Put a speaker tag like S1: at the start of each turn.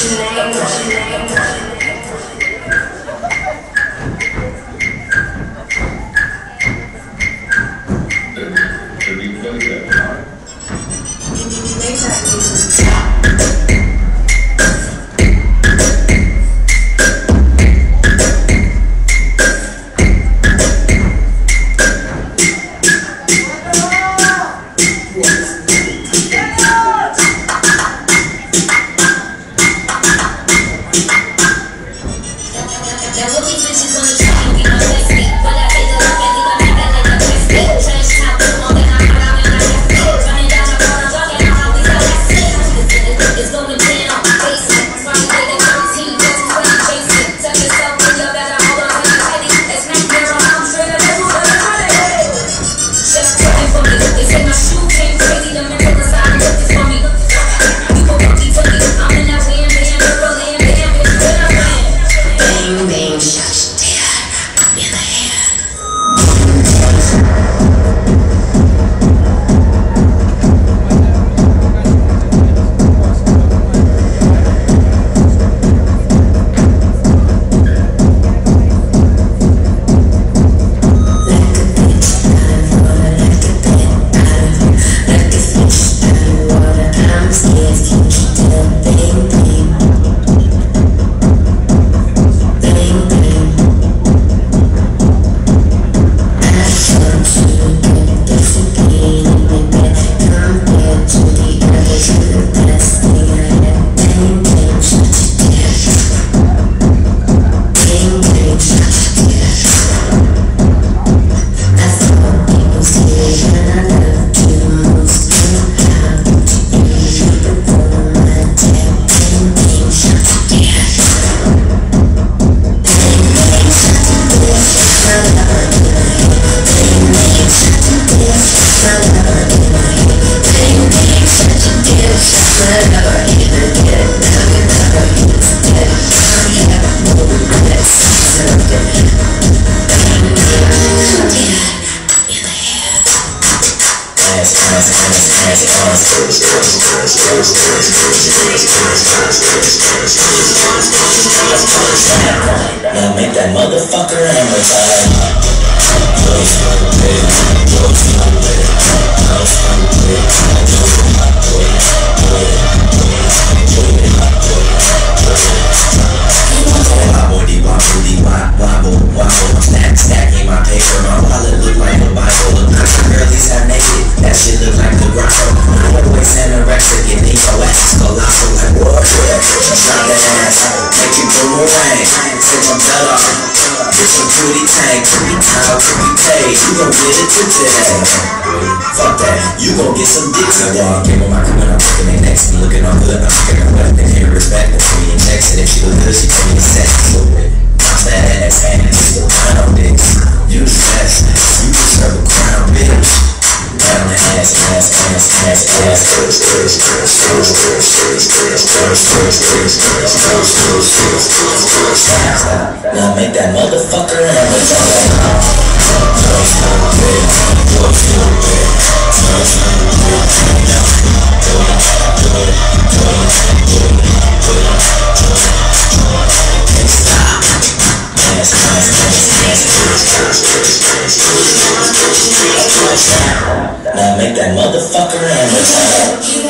S1: Now make that motherfucker hammer time. Stacking my paper, my wallet look like a Bible. Look like the girlies have naked, that shit look like the grotto. I'm always anorexic and they go ass colossal like what? Drop that ass, make you boomerang. Take my belt off, bitch a pretty tank. How can we pay? You gon' get it today. Fuck that, you gon' get some dicks. I walk in with my crew and I'm looking at next. I'm looking all good, I'm looking at left and here respect. That's me and Jackson. If she look good, she tell me to set. That ass still crown dicks. You the best, you deserve a crown, bitch. Down the ass. Now make that motherfucker hammer time. Now make that motherfucker hammer time.